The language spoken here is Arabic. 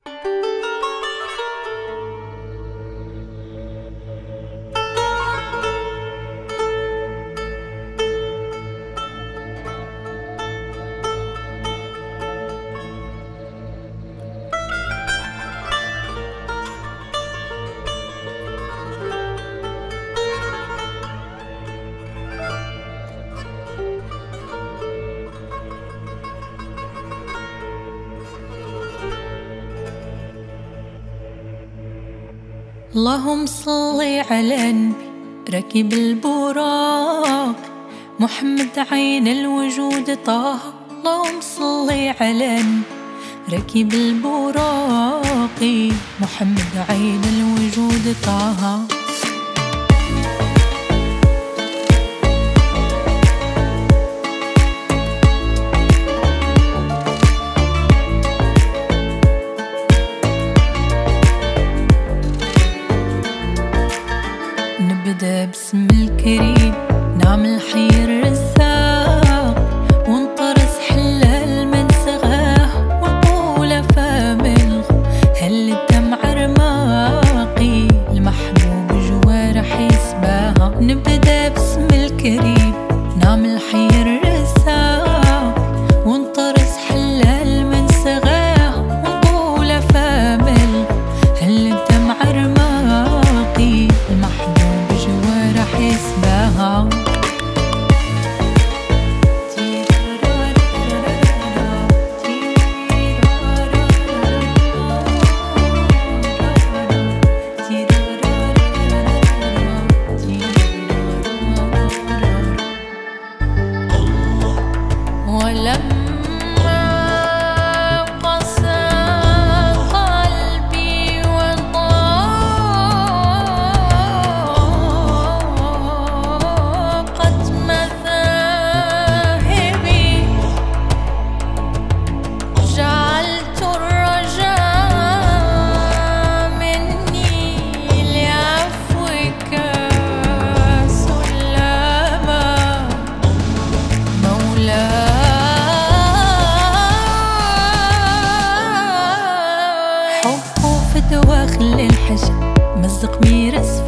اللهم صل على النبي ركب البراق محمد عين الوجود طه. اللهم صل على النبي ركب البراق محمد عين الوجود طه. نبدأ باسم الكريم نعمل حي الرزاق ونطرس حلال من سغاه ونقول فامل هل الدمع رماقي المحبوب جوارح يسباها. نبدأ باسم الكريم نعمل حي الرزاق ونطرس حلال من سغاه ونقول فامل هل الدمع رماقي المحبوب جوارح يسباها. دواخل الحجر مزق ميرس